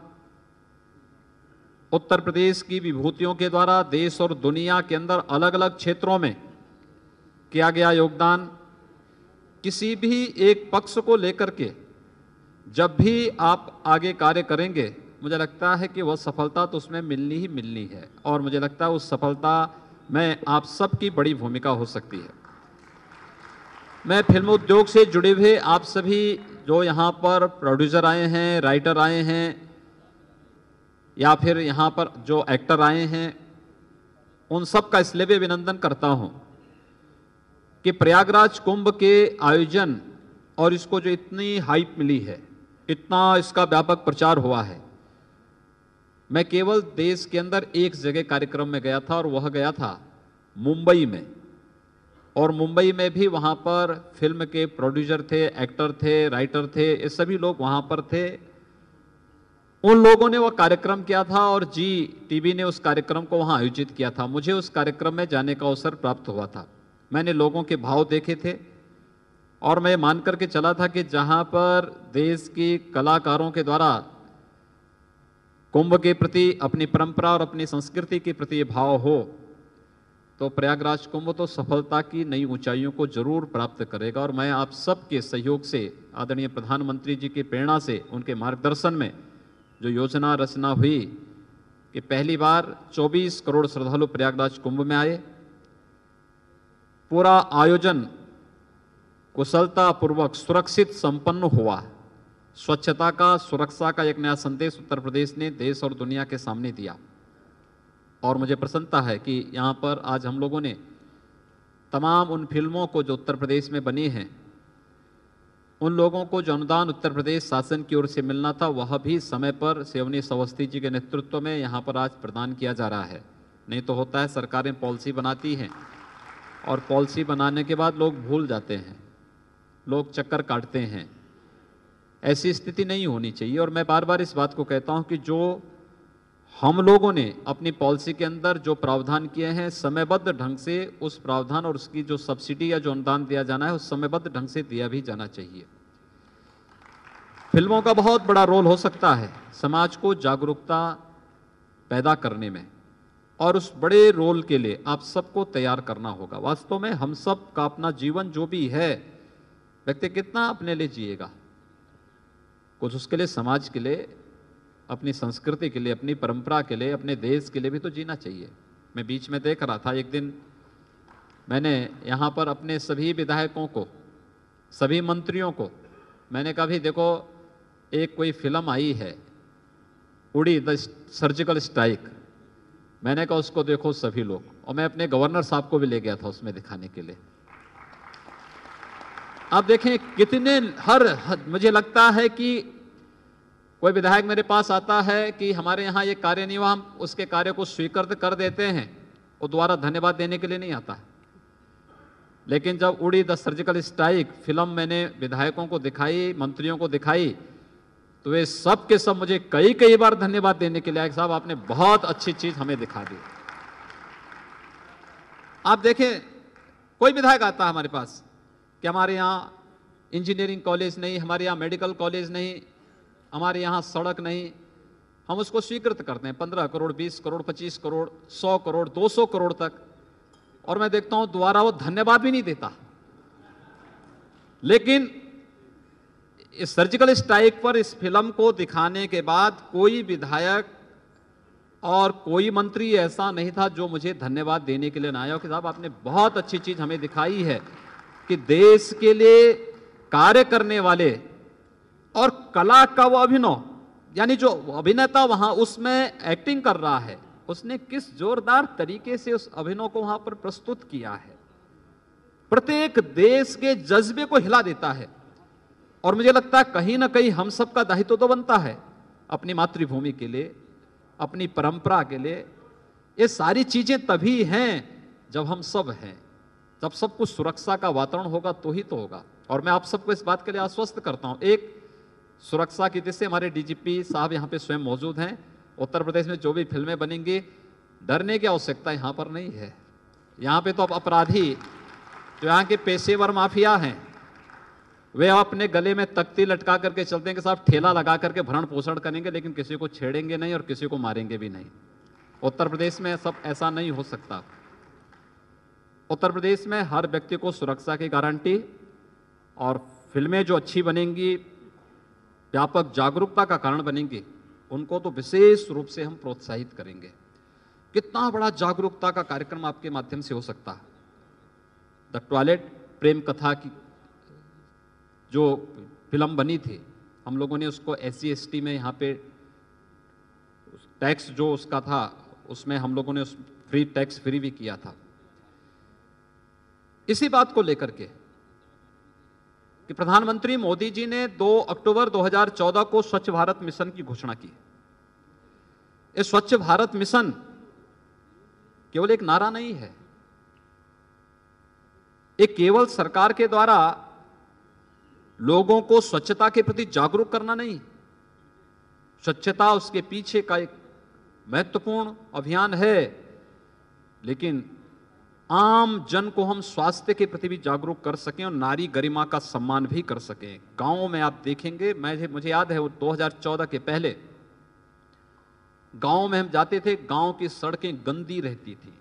उत्तर प्रदेश की विभूतियों के द्वारा देश और दुनिया के अंदर अलग अलग क्षेत्रों में किया गया योगदान, किसी भी एक पक्ष को लेकर के जब भी आप आगे कार्य करेंगे, मुझे लगता है कि वह सफलता तो उसमें मिलनी ही मिलनी है। और मुझे लगता है उस सफलता में आप सबकी बड़ी भूमिका हो सकती है। मैं फिल्म उद्योग से जुड़े हुए आप सभी जो यहाँ पर प्रोड्यूसर आए हैं, राइटर आए हैं, या फिर यहाँ पर जो एक्टर आए हैं, उन सब का इसलिए भी अभिनंदन करता हूँ कि प्रयागराज कुंभ के आयोजन और इसको जो इतनी हाइप मिली है, इतना इसका व्यापक प्रचार हुआ है। मैं केवल देश के अंदर एक जगह कार्यक्रम में गया था और वह गया था मुंबई में, और मुंबई में भी वहाँ पर फिल्म के प्रोड्यूसर थे, एक्टर थे, राइटर थे, ये सभी लोग वहाँ पर थे। उन लोगों ने वह कार्यक्रम किया था और जी टीवी ने उस कार्यक्रम को वहाँ आयोजित किया था। मुझे उस कार्यक्रम में जाने का अवसर प्राप्त हुआ था। मैंने लोगों के भाव देखे थे और मैं मान करके चला था कि जहाँ पर देश की कलाकारों के द्वारा कुंभ के प्रति, अपनी परंपरा और अपनी संस्कृति के प्रति भाव हो, तो प्रयागराज कुंभ तो सफलता की नई ऊंचाइयों को जरूर प्राप्त करेगा। और मैं आप सबके सहयोग से, आदरणीय प्रधानमंत्री जी की प्रेरणा से, उनके मार्गदर्शन में जो योजना रचना हुई कि पहली बार 24 करोड़ श्रद्धालु प्रयागराज कुंभ में आए, पूरा आयोजन कुशलता पूर्वक सुरक्षित संपन्न हुआ, स्वच्छता का, सुरक्षा का एक नया संदेश उत्तर प्रदेश ने देश और दुनिया के सामने दिया। और मुझे प्रसन्नता है कि यहाँ पर आज हम लोगों ने तमाम उन फिल्मों को जो उत्तर प्रदेश में बनी हैं, उन लोगों को जो अनुदान उत्तर प्रदेश शासन की ओर से मिलना था, वह भी समय पर सेवनी अवस्थी जी के नेतृत्व में यहाँ पर आज प्रदान किया जा रहा है। नहीं तो होता है सरकारें पॉलिसी बनाती हैं और पॉलिसी बनाने के बाद लोग भूल जाते हैं, लोग चक्कर काटते हैं। ऐसी स्थिति नहीं होनी चाहिए। और मैं बार बार इस बात को कहता हूं कि जो हम लोगों ने अपनी पॉलिसी के अंदर जो प्रावधान किए हैं, समयबद्ध ढंग से उस प्रावधान और उसकी जो सब्सिडी या जो अनुदान दिया जाना है, उस समयबद्ध ढंग से दिया भी जाना चाहिए। फिल्मों का बहुत बड़ा रोल हो सकता है समाज को जागरूकता पैदा करने में, और उस बड़े रोल के लिए आप सबको तैयार करना होगा। वास्तव में हम सब का अपना जीवन जो भी है, व्यक्ति कितना अपने लिए जिएगा, कुछ उसके लिए, समाज के लिए, अपनी संस्कृति के लिए, अपनी परंपरा के लिए, अपने देश के लिए भी तो जीना चाहिए। मैं बीच में देख रहा था, एक दिन मैंने यहाँ पर अपने सभी विधायकों को, सभी मंत्रियों को मैंने कहा भी देखो, एक कोई फिल्म आई है उड़ी द सर्जिकल स्ट्राइक, मैंने कहा उसको देखो सभी लोग, और मैं अपने गवर्नर साहब को भी ले गया था उसमें दिखाने के लिए। आप देखें कितने हर मुझे लगता है कि कोई विधायक मेरे पास आता है कि हमारे यहाँ ये कार्य नहीं हुआ, हम उसके कार्य को स्वीकृत कर देते हैं, वो दोबारा धन्यवाद देने के लिए नहीं आता। लेकिन जब उड़ी द सर्जिकल स्ट्राइक फिल्म मैंने विधायकों को दिखाई, मंत्रियों को दिखाई, तो वे सब के सब मुझे कई कई बार धन्यवाद देने के लिए आए, साहब आपने बहुत अच्छी चीज हमें दिखा दी। आप देखें कोई विधायक आता है हमारे पास कि हमारे यहाँ इंजीनियरिंग कॉलेज नहीं, हमारे यहाँ मेडिकल कॉलेज नहीं, हमारे यहाँ सड़क नहीं, हम उसको स्वीकृत करते हैं 15 करोड़, 20 करोड़, 25 करोड़, 100 करोड़, 200 करोड़ तक। और मैं देखता हूं दोबारा वो धन्यवाद भी नहीं देता। लेकिन इस सर्जिकल स्ट्राइक पर इस फिल्म को दिखाने के बाद कोई विधायक और कोई मंत्री ऐसा नहीं था जो मुझे धन्यवाद देने के लिए ना आया कि साहब आपने बहुत अच्छी चीज हमें दिखाई है कि देश के लिए कार्य करने वाले और कला का वो अभिनव, यानी जो अभिनेता वहां उसमें एक्टिंग कर रहा है, उसने किस जोरदार तरीके से उस अभिनव को वहां पर प्रस्तुत किया है, प्रत्येक देश के जज्बे को हिला देता है। और मुझे लगता है कहीं ना कहीं हम सबका दायित्व तो बनता है अपनी मातृभूमि के लिए, अपनी परंपरा के लिए। ये सारी चीजें तभी हैं जब हम सब हैं, जब सब कुछ सुरक्षा का वातावरण होगा तो ही तो होगा। और मैं आप सबको इस बात के लिए आश्वस्त करता हूं, एक सुरक्षा की दृष्टि से हमारे डीजीपी साहब यहां पे स्वयं मौजूद हैं। उत्तर प्रदेश में जो भी फिल्में बनेंगी, डरने की आवश्यकता यहां पर नहीं है। यहां पे तो अब अपराधी जो यहाँ के पेशेवर माफिया हैं, वे अपने गले में तख्ती लटका करके चलते हैं कि साहब ठेला लगा करके भरण पोषण करेंगे, लेकिन किसी को छेड़ेंगे नहीं और किसी को मारेंगे भी नहीं। उत्तर प्रदेश में सब ऐसा नहीं हो सकता। उत्तर प्रदेश में हर व्यक्ति को सुरक्षा की गारंटी, और फिल्में जो अच्छी बनेंगी, व्यापक जागरूकता का कारण बनेंगी, उनको तो विशेष रूप से हम प्रोत्साहित करेंगे। कितना बड़ा जागरूकता का कार्यक्रम आपके माध्यम से हो सकता है। द टॉयलेट प्रेम कथा की जो फिल्म बनी थी, हम लोगों ने उसको SC/ST में यहाँ पे टैक्स जो उसका था उसमें हम लोगों ने उस टैक्स फ्री भी किया था। इसी बात को लेकर के कि प्रधानमंत्री मोदी जी ने 2 अक्टूबर 2014 को स्वच्छ भारत मिशन की घोषणा की। ये स्वच्छ भारत मिशन केवल एक नारा नहीं है, ये केवल सरकार के द्वारा लोगों को स्वच्छता के प्रति जागरूक करना नहीं, स्वच्छता उसके पीछे का एक महत्वपूर्ण अभियान है, लेकिन आम जन को हम स्वास्थ्य के प्रति भी जागरूक कर सकें और नारी गरिमा का सम्मान भी कर सकें। गांव में आप देखेंगे, मुझे याद है वो 2014 के पहले गांव में हम जाते थे, गांव की सड़कें गंदी रहती थी,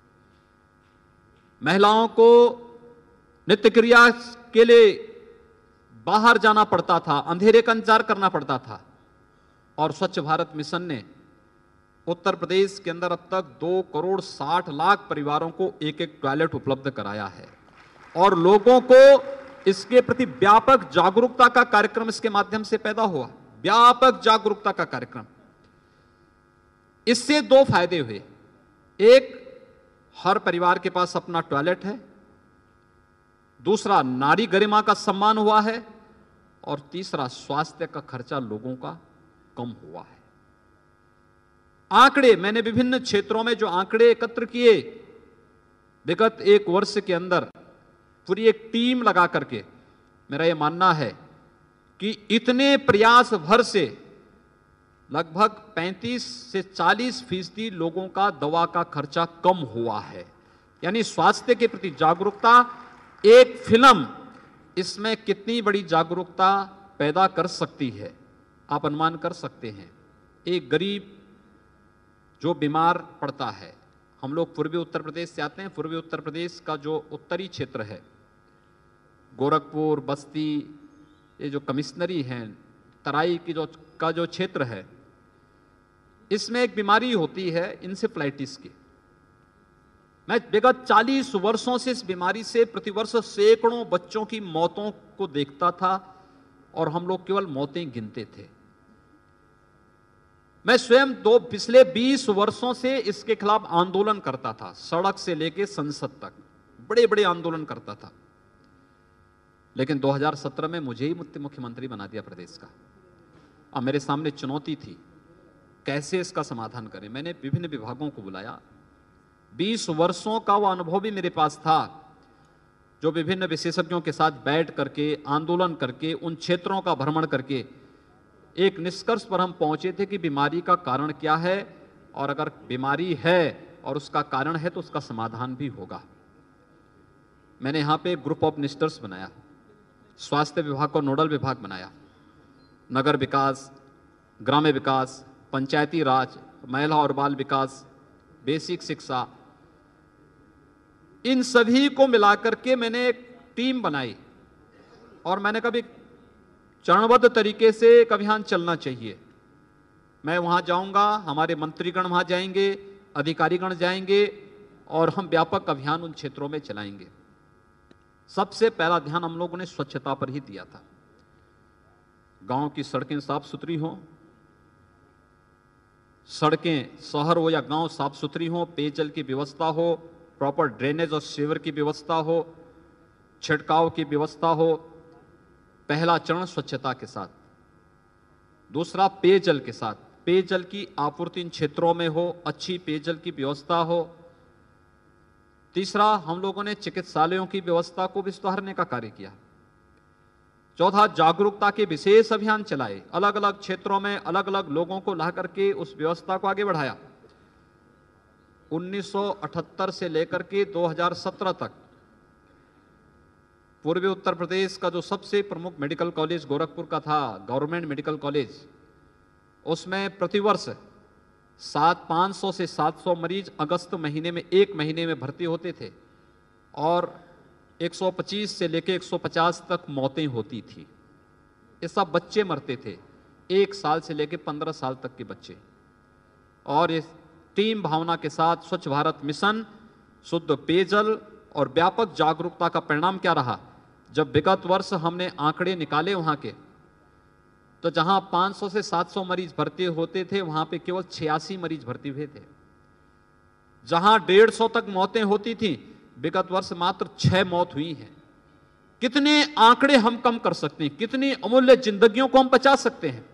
महिलाओं को नित्य क्रिया के लिए बाहर जाना पड़ता था, अंधेरे का इंतजार करना पड़ता था। और स्वच्छ भारत मिशन ने उत्तर प्रदेश के अंदर अब तक 2,60,00,000 परिवारों को एक टॉयलेट उपलब्ध कराया है, और लोगों को इसके प्रति व्यापक जागरूकता का कार्यक्रम इसके माध्यम से पैदा हुआ, व्यापक जागरूकता का कार्यक्रम। इससे 2 फायदे हुए, एक हर परिवार के पास अपना टॉयलेट है, दूसरा नारी गरिमा का सम्मान हुआ है, और तीसरा स्वास्थ्य का खर्चा लोगों का कम हुआ है। आंकड़े मैंने विभिन्न क्षेत्रों में जो आंकड़े एकत्र किए विगत 1 वर्ष के अंदर, पूरी एक टीम लगा करके, मेरा यह मानना है कि इतने प्रयास भर से लगभग 35 से 40% लोगों का दवा का खर्चा कम हुआ है। यानी स्वास्थ्य के प्रति जागरूकता, एक फिल्म इसमें कितनी बड़ी जागरूकता पैदा कर सकती है, आप अनुमान कर सकते हैं। एक गरीब जो बीमार पड़ता है, हम लोग पूर्वी उत्तर प्रदेश से आते हैं, पूर्वी उत्तर प्रदेश का जो उत्तरी क्षेत्र है, गोरखपुर, बस्ती, ये जो कमिश्नरी हैं, तराई की जो क्षेत्र है, इसमें एक बीमारी होती है इंसेफ्लाइटिस की। मैं विगत 40 वर्षों से इस बीमारी से प्रतिवर्ष सैकड़ों बच्चों की मौतों को देखता था, और हम लोग केवल मौतें गिनते थे। मैं स्वयं पिछले 20 वर्षों से इसके खिलाफ आंदोलन करता था, सड़क से लेकर संसद तक बड़े बड़े आंदोलन करता था। लेकिन 2017 में मुझे ही मुख्यमंत्री बना दिया प्रदेश का। अब मेरे सामने चुनौती थी, कैसे इसका समाधान करें। मैंने विभिन्न विभागों को बुलाया, 20 वर्षों का वो अनुभव भी मेरे पास था, जो विभिन्न विशेषज्ञों के साथ बैठ करके, आंदोलन करके, उन क्षेत्रों का भ्रमण करके एक निष्कर्ष पर हम पहुंचे थे कि बीमारी का कारण क्या है, और अगर बीमारी है और उसका कारण है तो उसका समाधान भी होगा। मैंने यहाँ पे ग्रुप ऑफ मिनिस्टर्स बनाया, स्वास्थ्य विभाग को नोडल विभाग बनाया, नगर विकास, ग्राम्य विकास, पंचायती राज, महिला और बाल विकास, बेसिक शिक्षा, इन सभी को मिलाकर के मैंने एक टीम बनाई और मैंने कभी चरणबद्ध तरीके से एक अभियान चलना चाहिए। मैं वहां जाऊंगा, हमारे मंत्रीगण वहां जाएंगे, अधिकारीगण जाएंगे और हम व्यापक अभियान उन क्षेत्रों में चलाएंगे। सबसे पहला ध्यान हम लोगों ने स्वच्छता पर ही दिया था। गांव की सड़कें साफ सुथरी हों, सड़कें शहर हो या गांव साफ सुथरी हो, पेयजल की व्यवस्था हो, प्रॉपर ड्रेनेज और सीवर की व्यवस्था हो, छिड़काव की व्यवस्था हो। पहला चरण स्वच्छता के साथ, दूसरा पेयजल के साथ, पेयजल की आपूर्ति इन क्षेत्रों में हो, अच्छी पेयजल की व्यवस्था हो। तीसरा, हम लोगों ने चिकित्सालयों की व्यवस्था को भी सुधारने का कार्य किया। चौथा, जागरूकता के विशेष अभियान चलाए, अलग अलग क्षेत्रों में अलग अलग लोगों को ला करके उस व्यवस्था को आगे बढ़ाया। 1978 से लेकर के 2017 तक पूर्वी उत्तर प्रदेश का जो सबसे प्रमुख मेडिकल कॉलेज गोरखपुर का था, गवर्नमेंट मेडिकल कॉलेज, उसमें प्रतिवर्ष 500 से 700 मरीज अगस्त महीने में, एक महीने में भर्ती होते थे और 125 से लेकर 150 तक मौतें होती थी। ये सब बच्चे मरते थे, 1 साल से लेकर 15 साल तक के बच्चे। और इस टीम भावना के साथ स्वच्छ भारत मिशन, शुद्ध पेयजल और व्यापक जागरूकता का परिणाम क्या रहा? जब विगत वर्ष हमने आंकड़े निकाले वहां के, तो जहां 500 से 700 मरीज भर्ती होते थे, वहां पे केवल 86 मरीज भर्ती हुए थे। जहां 150 तक मौतें होती थी, विगत वर्ष मात्र 6 मौत हुई हैं। कितने आंकड़े हम कम कर सकते हैं, कितनी अमूल्य जिंदगियों को हम बचा सकते हैं।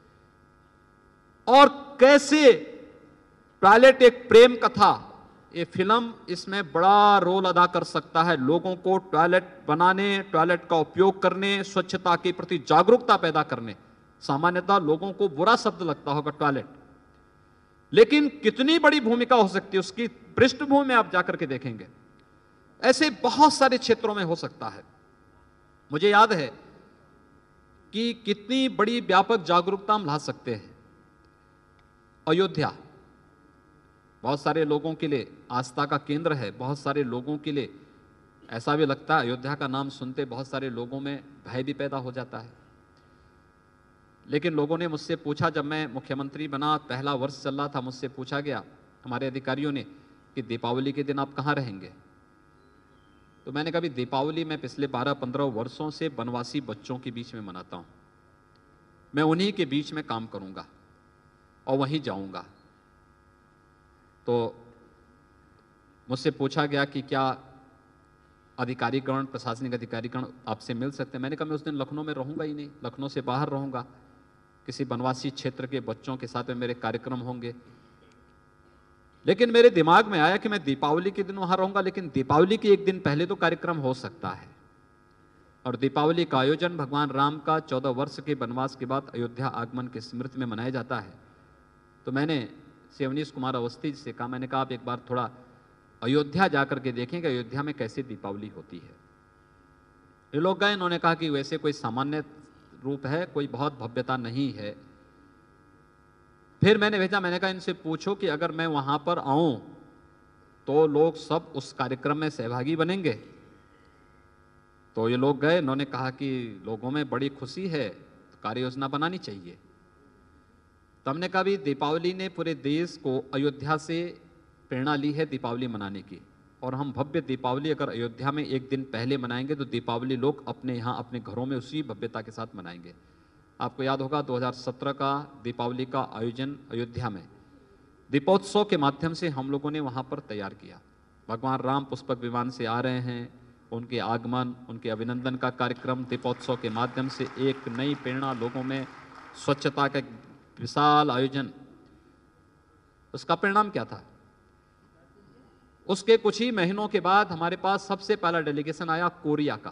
और कैसे टॉयलेट एक प्रेम कथा, ये फिल्म इसमें बड़ा रोल अदा कर सकता है। लोगों को टॉयलेट बनाने, टॉयलेट का उपयोग करने, स्वच्छता के प्रति जागरूकता पैदा करने। सामान्यतः लोगों को बुरा शब्द लगता होगा टॉयलेट, लेकिन कितनी बड़ी भूमिका हो सकती है उसकी पृष्ठभूमि में आप जाकर के देखेंगे। ऐसे बहुत सारे क्षेत्रों में हो सकता है। मुझे याद है कि कितनी बड़ी व्यापक जागरूकता हम ला सकते हैं। अयोध्या बहुत सारे लोगों के लिए आस्था का केंद्र है। बहुत सारे लोगों के लिए ऐसा भी लगता है, अयोध्या का नाम सुनते बहुत सारे लोगों में भय भी पैदा हो जाता है। लेकिन लोगों ने मुझसे पूछा, जब मैं मुख्यमंत्री बना, पहला वर्ष चल रहा था, मुझसे पूछा गया हमारे अधिकारियों ने कि दीपावली के दिन आप कहाँ रहेंगे? तो मैंने कहा दीपावली मैं पिछले 12-15 वर्षों से वनवासी बच्चों के बीच में मनाता हूँ, मैं उन्हीं के बीच में काम करूँगा और वहीं जाऊँगा। तो मुझसे पूछा गया कि क्या अधिकारीगण, प्रशासनिक अधिकारीगण आपसे मिल सकते हैं? मैंने कहा मैं उस दिन लखनऊ में रहूँगा ही नहीं, लखनऊ से बाहर रहूँगा, किसी वनवासी क्षेत्र के बच्चों के साथ में मेरे कार्यक्रम होंगे। लेकिन मेरे दिमाग में आया कि मैं दीपावली के दिन वहाँ रहूँगा, लेकिन दीपावली के एक दिन पहले तो कार्यक्रम हो सकता है। और दीपावली का आयोजन भगवान राम का 14 वर्ष के वनवास के बाद अयोध्या आगमन की स्मृति में मनाया जाता है। तो मैंने श्री अवनीश कुमार अवस्थी जी से कहा, मैंने कहा आप एक बार थोड़ा अयोध्या जाकर के देखें कि अयोध्या में कैसे दीपावली होती है। ये लोग गए, इन्होंने कहा कि वैसे कोई सामान्य रूप है, कोई बहुत भव्यता नहीं है। फिर मैंने भेजा, मैंने कहा इनसे पूछो कि अगर मैं वहां पर आऊं तो लोग सब उस कार्यक्रम में सहभागी बनेंगे? तो ये लोग गए, इन्होंने कहा कि लोगों में बड़ी खुशी है, तो कार्य योजना बनानी चाहिए। तो हमने कहा भी दीपावली ने पूरे देश को अयोध्या से प्रेरणा ली है दीपावली मनाने की, और हम भव्य दीपावली अगर अयोध्या में एक दिन पहले मनाएंगे तो दीपावली लोग अपने यहाँ अपने घरों में उसी भव्यता के साथ मनाएंगे। आपको याद होगा 2017 का दीपावली का आयोजन अयोध्या में दीपोत्सव के माध्यम से हम लोगों ने वहाँ पर तैयार किया। भगवान राम पुष्पक विमान से आ रहे हैं, उनके आगमन, उनके अभिनंदन का कार्यक्रम दीपोत्सव के माध्यम से एक नई प्रेरणा लोगों में, स्वच्छता का विशाल आयोजन। उसका परिणाम क्या था? उसके कुछ ही महीनों के बाद हमारे पास सबसे पहला डेलीगेशन आया कोरिया का,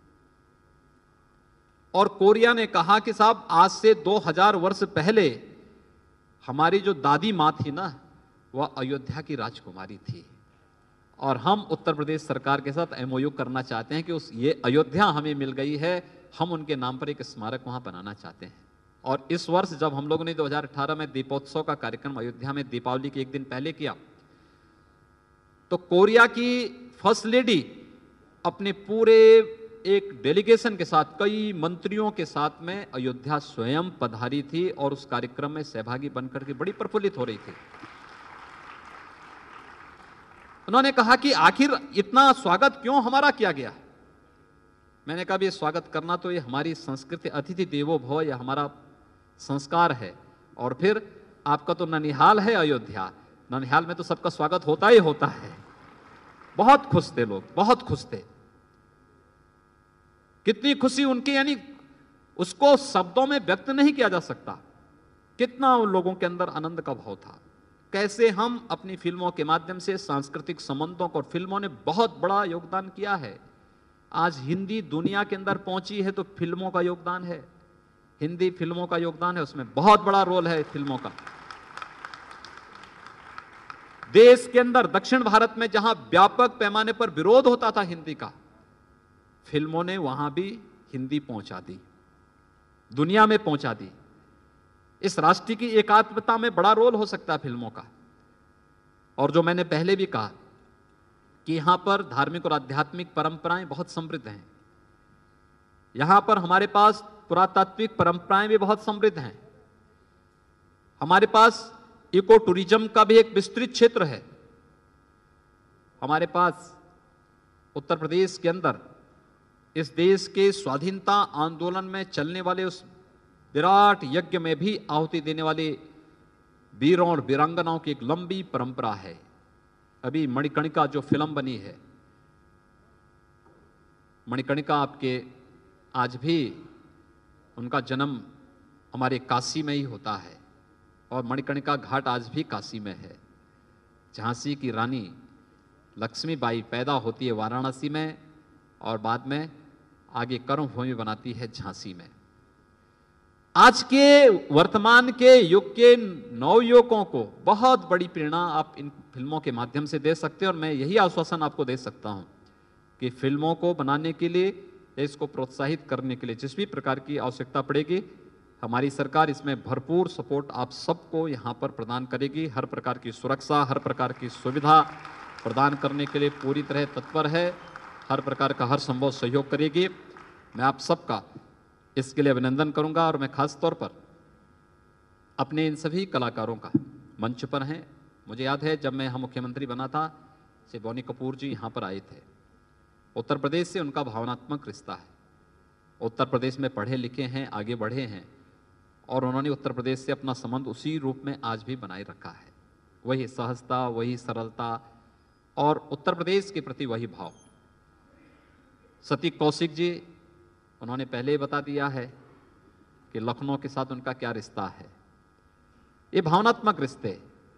और कोरिया ने कहा कि साहब आज से 2000 वर्ष पहले हमारी जो दादी माँ थी ना, वह अयोध्या की राजकुमारी थी, और हम उत्तर प्रदेश सरकार के साथ एमओयू करना चाहते हैं कि ये अयोध्या हमें मिल गई है, हम उनके नाम पर एक स्मारक वहां बनाना चाहते हैं। और इस वर्ष जब हम लोगों ने 2018 में दीपोत्सव का कार्यक्रम अयोध्या में दीपावली के एक दिन पहले किया, तो कोरिया की फर्स्ट लेडी अपने पूरे एक डेलीगेशन के साथ, कई मंत्रियों के साथ में अयोध्या स्वयं पधारी थी और उस कार्यक्रम में सहभागी बनकर के बड़ी प्रफुल्लित हो रही थी। उन्होंने कहा कि आखिर इतना स्वागत क्यों हमारा किया गया। मैंने कहा ये स्वागत करना तो ये हमारी संस्कृति, अतिथि देवो भव, ये हमारा संस्कार है। और फिर आपका तो ननिहाल है अयोध्या, ननिहाल में तो सबका स्वागत होता ही होता है। बहुत खुश थे लोग, बहुत खुश थे। कितनी खुशी उनकी, यानी उसको शब्दों में व्यक्त नहीं किया जा सकता। कितना उन लोगों के अंदर आनंद का भाव था। कैसे हम अपनी फिल्मों के माध्यम से सांस्कृतिक संबंधों को, और फिल्मों ने बहुत बड़ा योगदान किया है। आज हिंदी दुनिया के अंदर पहुंची है तो फिल्मों का योगदान है, हिंदी फिल्मों का योगदान है, उसमें बहुत बड़ा रोल है फिल्मों का। देश के अंदर दक्षिण भारत में जहां व्यापक पैमाने पर विरोध होता था हिंदी का, फिल्मों ने वहां भी हिंदी पहुंचा दी, दुनिया में पहुंचा दी। इस राष्ट्र की एकात्मता में बड़ा रोल हो सकता है फिल्मों का। और जो मैंने पहले भी कहा कि यहां पर धार्मिक और आध्यात्मिक परंपराएं बहुत समृद्ध हैं, यहां पर हमारे पास पुरातात्विक परंपराएं भी बहुत समृद्ध हैं, हमारे पास इको टूरिज्म का भी एक विस्तृत क्षेत्र है। हमारे पास उत्तर प्रदेश के अंदर इस देश के स्वाधीनता आंदोलन में चलने वाले उस विराट यज्ञ में भी आहुति देने वाले वीरों और वीरांगनाओं की एक लंबी परंपरा है। अभी मणिकर्णिका जो फिल्म बनी है, मणिकर्णिका आपके आज भी उनका जन्म हमारे काशी में ही होता है और मणिकर्णिका घाट आज भी काशी में है। झांसी की रानी लक्ष्मीबाई पैदा होती है वाराणसी में और बाद में आगे कर्मभूमि बनाती है झांसी में। आज के वर्तमान के युग के नवयुवकों को बहुत बड़ी प्रेरणा आप इन फिल्मों के माध्यम से दे सकते हैं और मैं यही आश्वासन आपको दे सकता हूं कि फिल्मों को बनाने के लिए, इसको प्रोत्साहित करने के लिए जिस भी प्रकार की आवश्यकता पड़ेगी, हमारी सरकार इसमें भरपूर सपोर्ट आप सबको यहाँ पर प्रदान करेगी। हर प्रकार की सुरक्षा, हर प्रकार की सुविधा प्रदान करने के लिए पूरी तरह तत्पर है, हर प्रकार का हर संभव सहयोग करेगी। मैं आप सबका इसके लिए अभिनंदन करूंगा और मैं खास तौर पर अपने इन सभी कलाकारों का, मंच पर हैं, मुझे याद है जब मैं यहाँ मुख्यमंत्री बना था, श्री बोनी कपूर जी यहाँ पर आए थे। उत्तर प्रदेश से उनका भावनात्मक रिश्ता है, उत्तर प्रदेश में पढ़े लिखे हैं, आगे बढ़े हैं और उन्होंने उत्तर प्रदेश से अपना संबंध उसी रूप में आज भी बनाए रखा है। वही सहजता, वही सरलता और उत्तर प्रदेश के प्रति वही भाव। सती कौशिक जी, उन्होंने पहले ही बता दिया है कि लखनऊ के साथ उनका क्या रिश्ता है। ये भावनात्मक रिश्ते।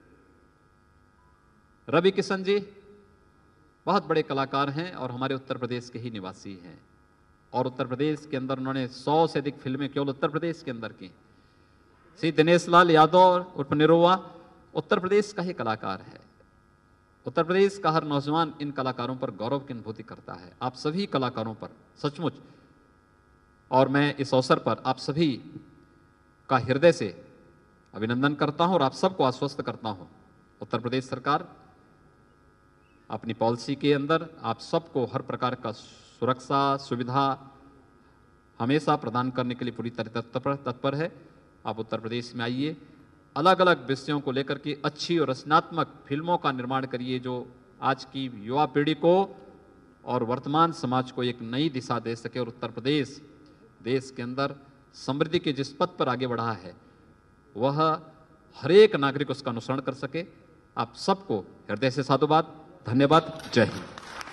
रवि किशन जी बहुत बड़े कलाकार हैं और हमारे उत्तर प्रदेश के ही निवासी हैं और उत्तर प्रदेश के अंदर उन्होंने 100 से अधिक फिल्में केवल उत्तर प्रदेश के अंदर की। श्री दिनेश लाल यादव उर्फ निरोवा उत्तर प्रदेश का ही कलाकार है। उत्तर प्रदेश का हर नौजवान इन कलाकारों पर गौरव की अनुभूति करता है, आप सभी कलाकारों पर सचमुच। और मैं इस अवसर पर आप सभी का हृदय से अभिनंदन करता हूं और आप सबको आश्वस्त करता हूं, उत्तर प्रदेश सरकार अपनी पॉलिसी के अंदर आप सबको हर प्रकार का सुरक्षा सुविधा हमेशा प्रदान करने के लिए पूरी तरह तत्पर है। आप उत्तर प्रदेश में आइए, अलग अलग विषयों को लेकर के अच्छी और रचनात्मक फिल्मों का निर्माण करिए जो आज की युवा पीढ़ी को और वर्तमान समाज को एक नई दिशा दे सके और उत्तर प्रदेश देश के अंदर समृद्धि के जिस पथ पर आगे बढ़ा है वह हर एक नागरिक उसका अनुसरण कर सके। आप सबको हृदय से साधुवाद, धन्यवाद, जय हिंद।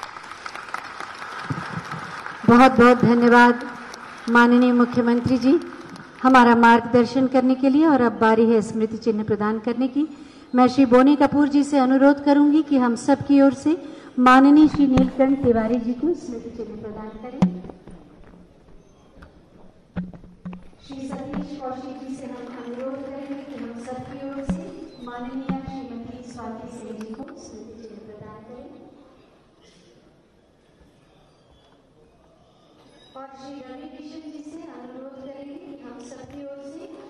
बहुत बहुत धन्यवाद माननीय मुख्यमंत्री जी हमारा मार्गदर्शन करने के लिए। और अब बारी है स्मृति चिन्ह प्रदान करने की। मैं श्री बोनी कपूर जी से अनुरोध करूंगी कि हम सब की ओर से माननीय श्री नीलकंठ तिवारी जी को स्मृति चिन्ह प्रदान करें। श्री सतीश कौशिक जी से हम अनुरोध करेंगे कि हम सब की ओर से माननीय श्रीमती स्वाति सिंह जी को स्मृति चिन्ह प्रदान करें। और श्री रवि किशन जी से अनुरोध करेंगे कि हम सब की ओर से